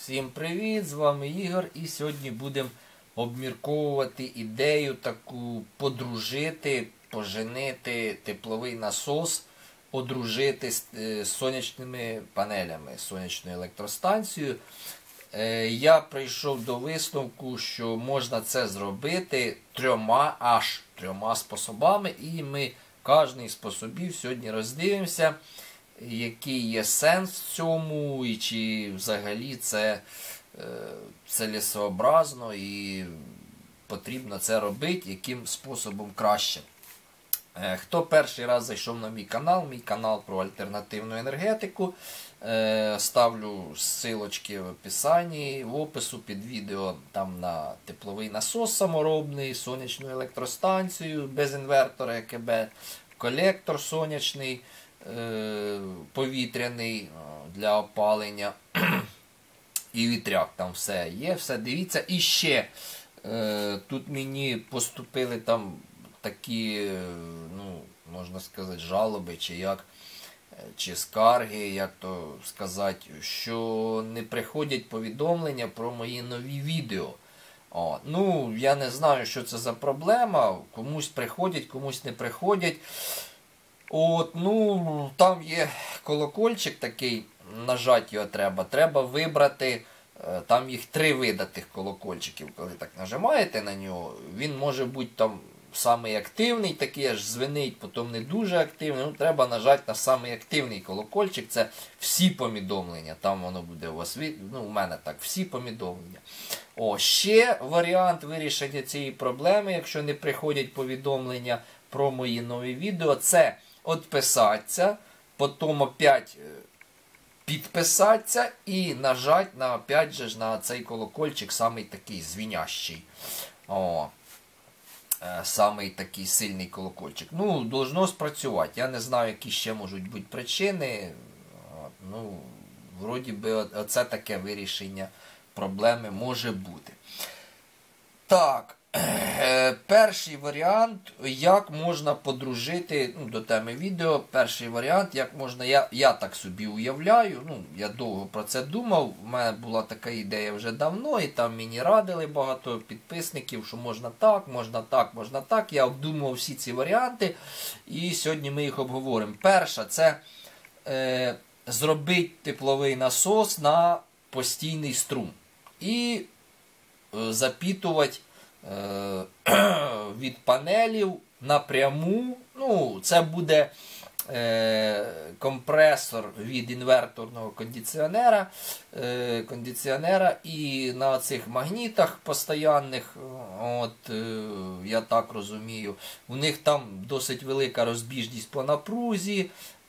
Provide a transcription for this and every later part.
Всім привіт! З вами Ігор, і сьогодні будемо обмірковувати ідею таку подружити, поженити тепловий насос, одружити з сонячними панелями, з сонячною електростанцією. Я прийшов до висновку, що можна це зробити аж трьома способами, і ми кожний з способів сьогодні роздивимося, який є сенс в цьому, і чи взагалі це цілесообразно і потрібно це робити, яким способом краще. Хто перший раз зайшов на мій канал про альтернативну енергетику, ставлю ссылочки в описанні, в опису під відео там на тепловий насос саморобний, сонячну електростанцію без інвертора ЕКБ, колектор сонячний, повітряний для опалення і вітряк, там все є, все дивіться. І ще тут мені поступили там такі, ну, можна сказати, жалоби, чи скарги, як то сказати, що не приходять повідомлення про мої нові відео. Ну, я не знаю, що це за проблема, комусь приходять, комусь не приходять. Ну, там є колокольчик такий, нажати його треба. Треба вибрати, там їх 3 вида тих колокольчиків. Коли так нажимаєте на нього, він може бути там самий активний, такий аж дзвенить, потім не дуже активний. Ну, треба нажати на самий активний колокольчик, це всі повідомлення. Там воно буде у вас, ну, у мене так, всі повідомлення. Ще варіант вирішення цієї проблеми, якщо не приходять повідомлення про мої нові відео, це відписатися, потім опять підписатися і нажати опять же на цей колокольчик, самий такий звінящий. Самий такий сильний колокольчик. Ну, должно спрацювати. Я не знаю, які ще можуть бути причини. Ну, вроді би, оце таке вирішення проблеми може бути. Так, перший варіант, як можна подружити, ну, до теми відео, перший варіант, як можна, я так собі уявляю, ну, я довго про це думав, у мене була така ідея вже давно, і там мені радили багато підписників, що можна так, можна так, можна так, я обдумував всі ці варіанти, і сьогодні ми їх обговоримо. Перша, це зробити тепловий насос на постійний струм і запітувати від панелів напряму. Ну, це буде компресор від інверторного кондиціонера, і на цих магнітах постоянних, я так розумію, у них там досить велика розбіжність по напрузі,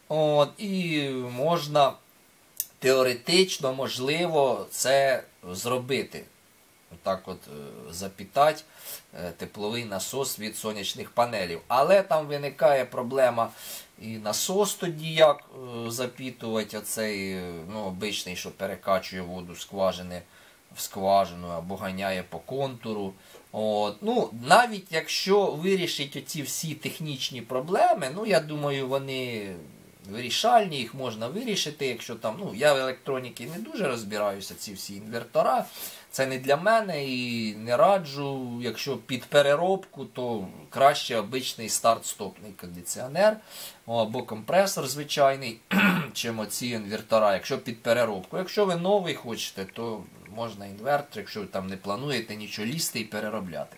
і можна теоретично, можливо, це зробити. Так запітати тепловий насос від сонячних панелів. Але там виникає проблема і насос тоді, як запітувати оцей, ну, обичний, що перекачує воду з скважини в скважину або ганяє по контуру. Ну, навіть якщо вирішить оці всі технічні проблеми, ну, я думаю, вони вирішальні, їх можна вирішити, якщо там, ну, я в електроніці не дуже розбираюся, ці всі інвертора, це не для мене і не раджу, якщо під переробку, то краще обичний старт-стопний кондиціонер або компресор звичайний, чим оці інвертора, якщо під переробку. Якщо ви новий хочете, то можна інвертор, якщо ви там не плануєте нічого лізти і переробляти.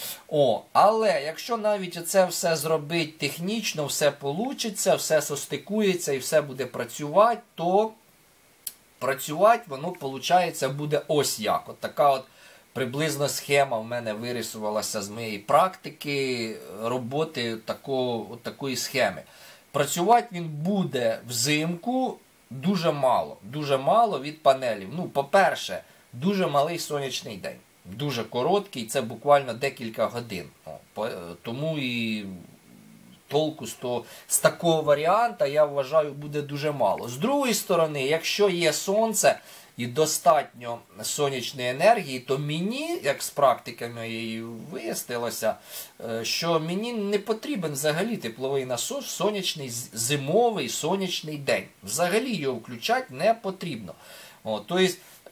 Але якщо навіть це все зробити технічно, все вийде, все состикується і все буде працювати, то працювати воно, виходить, буде ось як. От така приблизно схема в мене вирисувалася з моєї практики роботи такої схеми. Працювати він буде взимку дуже мало від панелів. Ну, по-перше, дуже малий сонячний день. Дуже короткий, це буквально декілька годин. Тому і толку з такого варіанта, я вважаю, буде дуже мало. З другої сторони, якщо є сонце і достатньо сонячної енергії, то мені, як з практики моєї вияснилося, що мені не потрібен взагалі тепловий насос в сонячний, зимовий сонячний день. Взагалі його включати не потрібно. Тобто,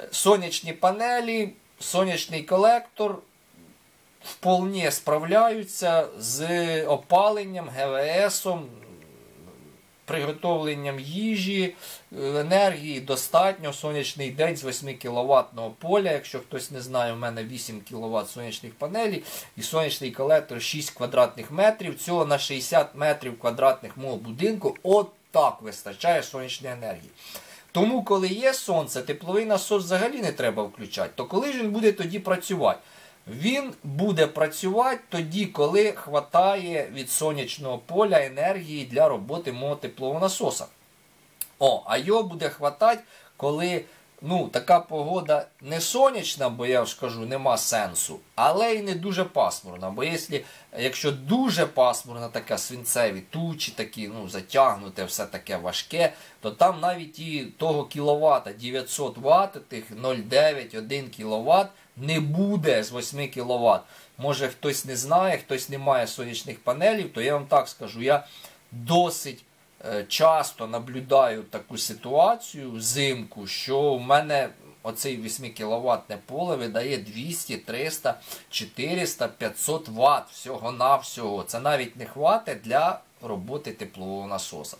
сонячні панелі, сонячний колектор вполне справляються з опаленням, ГВСом, приготовленням їжі, енергії достатньо. Сонячний день з 8 кВт поля. Якщо хтось не знає, у мене 8 кВт сонячних панелей і сонячний колектор 6 квадратних метрів. Цього на 60 метрів квадратних мого будинку от так вистачає сонячної енергії. Тому, коли є сонце, тепловий насос взагалі не треба включати. То коли ж він буде тоді працювати? Він буде працювати тоді, коли хватає від сонячного поля енергії для роботи мого теплового насоса. А його буде хватати, коли така погода не сонячна, бо я ж кажу, нема сенсу, але і не дуже пасмурна. Бо якщо дуже пасмурна, така свинцеві тучі, такі, затягнуте, все таке важке, то там навіть і того кіловата, 900 Вт, тих 0,9, 1 кВт, не буде з 8 кВт. Може хтось не знає, хтось не має сонячних панелів, то я вам так скажу, я досить часто наблюдаю таку ситуацію взимку, що в мене оцей 8 кВт поле видає 200, 300, 400, 500 Вт всього-навсього. Це навіть не хватить для роботи теплового насоса.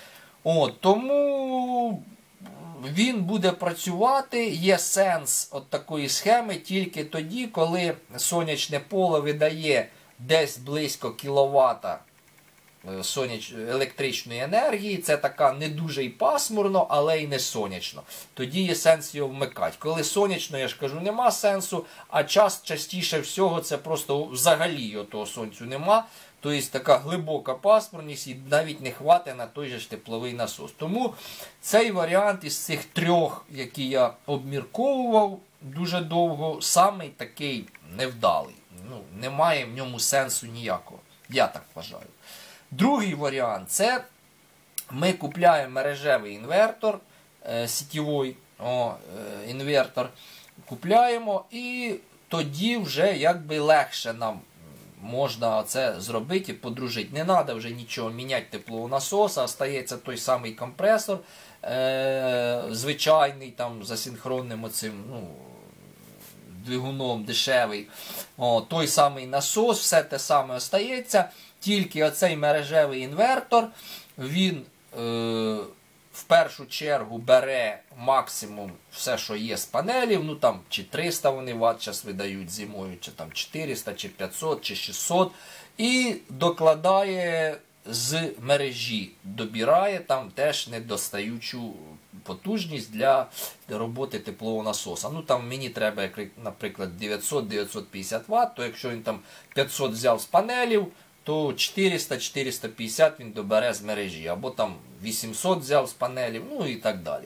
Тому він буде працювати, є сенс от такої схеми тільки тоді, коли сонячне поле видає десь близько кіловата електричної енергії. Це така не дуже і пасмурно, але і не сонячно. Тоді є сенс його вмикати. Коли сонячно, я ж кажу, нема сенсу, а частіше всього це просто взагалі того сонцю нема. Тобто така глибока пасмурність і навіть не хватить на той же ж тепловий насос. Тому цей варіант із цих трьох, які я обмірковував дуже довго, самий такий невдалий. Немає в ньому сенсу ніякого. Я так вважаю. Другий варіант – це ми купляємо мережевий інвертор, сітєвий інвертор, купляємо і тоді вже якби легше нам можна це зробити і подружити. Не треба вже нічого міняти теплового насоса, остається той самий компресор, звичайний, там, за синхронним оцим, двигуном дешевий. Той самий насос, все те саме остається, тільки оцей мережевий інвертор, він в першу чергу бере максимум все, що є з панелів, чи 300 вони Вт зараз видають зимою, чи 400, чи 500, чи 600, і докладає з мережі, добирає там теж недостаючу потужність для роботи теплового насоса. Мені треба, наприклад, 900-950 Вт, то якщо він там 500 взяв з панелів, то 400-450 він добере з мережі, або там 800 взяв з панелів, і так далі.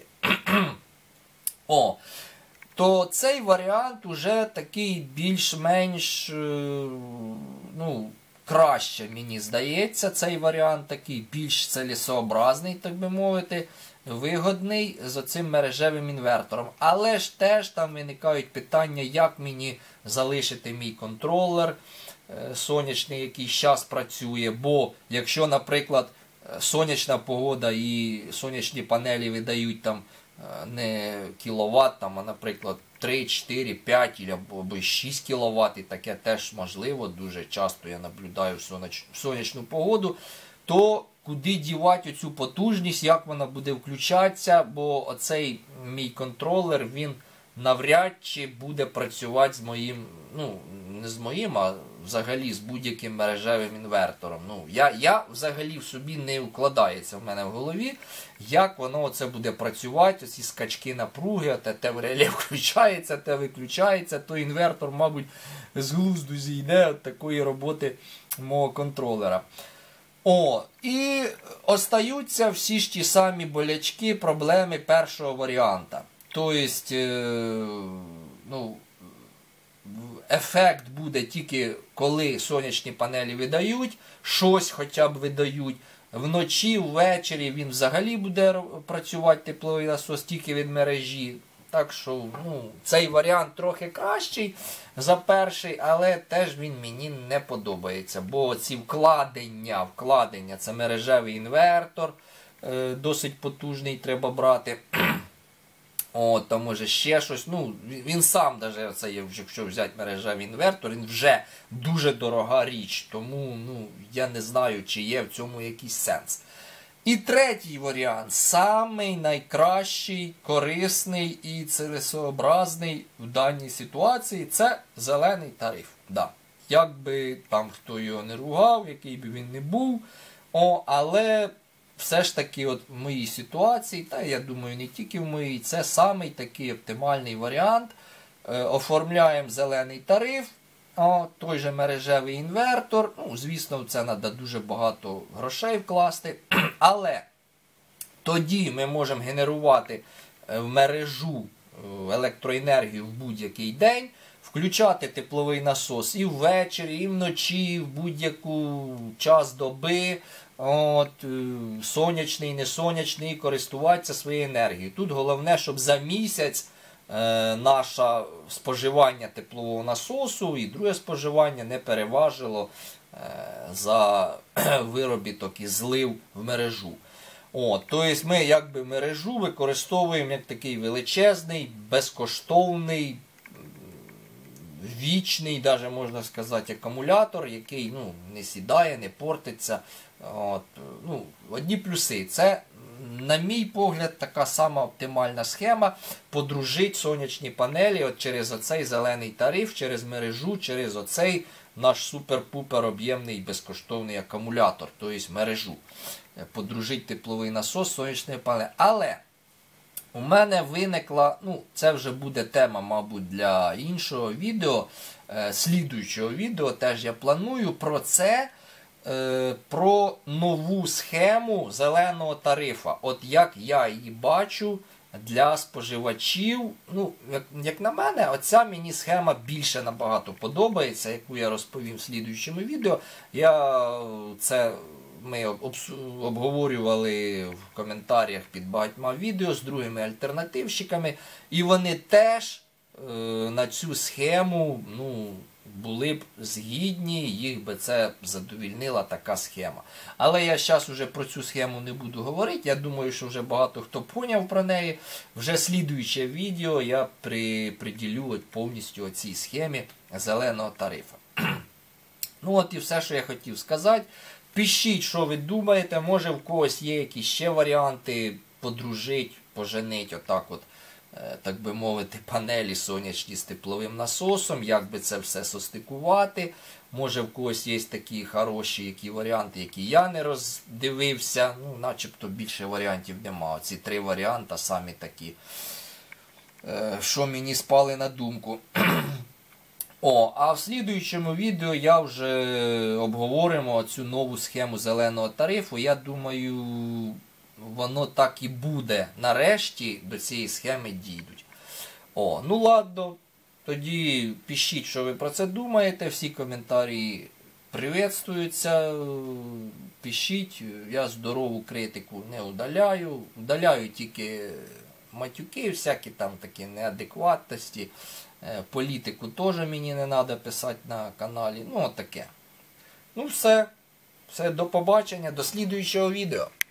То цей варіант уже такий більш-менш, краще, мені здається, цей варіант такий більш цілесообразний, так би мовити, вигодний з оцим мережевим інвертором. Але ж теж там виникають питання, як мені залишити мій контролер сонячний, який зараз працює. Бо якщо, наприклад, сонячна погода і сонячні панелі видають там не кіловат, а, наприклад, 3, 4, 5 або 6 кВт, і таке теж можливо, дуже часто я наблюдаю в сонячну погоду, то куди дівати оцю потужність, як вона буде включатися, бо оцей мій контролер, він навряд чи буде працювати з моїм, не з моїм, а взагалі з будь-яким мережевим інвертором. Я взагалі в собі не укладається в мене в голові, як воно це буде працювати, оці скачки напруги, те в реле включається, те виключається, то інвертор, мабуть, з глузду зійде від такої роботи мого контролера. І остаються всі ж ті самі болячки, проблеми першого варіанта. Тобто, ефект буде тільки коли сонячні панелі видають, щось хоча б видають. Вночі, ввечері він взагалі буде працювати тепловий насос тільки від мережі. Так що цей варіант трохи кращий за перший, але теж він мені не подобається. Бо ці вкладення, це мережевий інвертор, досить потужний треба брати. От, там може ще щось. Ну, він сам, навіть це, якщо взяти мережевий інвертор, він вже дуже дорога річ. Тому ну, я не знаю, чи є в цьому якийсь сенс. І третій варіант, самий найкращий, корисний і цілесообразний в даній ситуації, це зелений тариф. Да. Як би там хто його не ругав, який би він не був, але все ж таки от в моїй ситуації, та я думаю не тільки в моїй, це самий такий оптимальний варіант. Оформляємо зелений тариф, той же мережевий інвертор. Ну, звісно, в це треба дуже багато грошей вкласти. Але тоді ми можемо генерувати в мережу електроенергію в будь-який день, включати тепловий насос і ввечері, і вночі, і в будь-яку час доби, сонячний, не сонячний, користуватися своєю енергією. Тут головне, щоб за місяць наше споживання теплового насосу і друге споживання не переважило за виробіток і злив в мережу. Тобто ми якби мережу використовуємо як такий величезний, безкоштовний, вічний, навіть можна сказати, акумулятор, який не сідає, не портиться. Одні плюси. Це, на мій погляд, така сама оптимальна схема подружити сонячні панелі через оцей зелений тариф, через мережу, через оцей наш супер-пупер об'ємний безкоштовний акумулятор, тобто мережу. Подружити тепловий насос з сонячної панелі. Але у мене виникла, це вже буде тема, мабуть, для іншого відео, слідуючого відео, теж я планую про це, про нову схему зеленого тарифа. От як я її бачу для споживачів. Як на мене, оця мені схема більше набагато подобається, яку я розповім в слідуючому відео. Ми обговорювали в коментарях під багатьма відео з другими альтернативщиками, і вони теж на цю схему були б згідні, їх би це задовільнила така схема. Але я зараз вже про цю схему не буду говорити, я думаю, що вже багато хто поняв про неї. Вже слідуюче відео я приділю повністю цій схемі зеленого тарифу. І все, що я хотів сказати. Пишіть, що ви думаєте, може в когось є якісь ще варіанти подружити, поженити так би мовити, панелі сонячні з тепловим насосом, як би це все состикувати. Може в когось є такі хороші варіанти, які я не роздивився. Начебто більше варіантів нема. Оці 3 варіанти самі такі, що мені спали на думку. А в слідуючому відео я вже обговоримо цю нову схему зеленого тарифу. Я думаю, воно так і буде. Нарешті до цієї схеми дійдуть. Ладно. Тоді пишіть, що ви про це думаєте. Всі коментарі привітствуються. Пишіть. Я здорову критику не удаляю. Удаляю тільки матюки, всякі там такі неадекватності. Політику теж мені не треба писати на каналі. Таке. Все. До побачення, до слідуючого відео.